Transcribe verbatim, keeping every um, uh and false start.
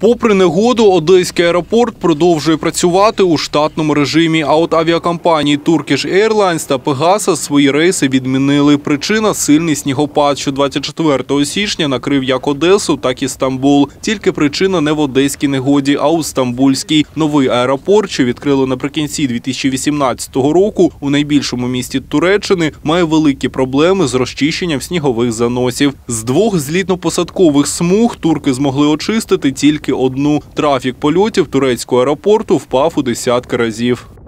Попри негоду, Одеський аеропорт продовжує працювати у штатному режимі, а от авіакомпанії Turkish Airlines та Pegasus свої рейси відмінили. Причина – сильний снігопад, що двадцять четвертого січня накрив як Одесу, так і Стамбул. Тільки причина не в одеській негоді, а у стамбульській. Новий аеропорт, що відкрили наприкінці дві тисячі вісімнадцятого року у найбільшому місті Туреччини, має великі проблеми з розчищенням снігових заносів. З двох злітно-посадкових смуг турки змогли очистити тільки одну. Трафік польотів турецького аеропорту впав у десятки разів.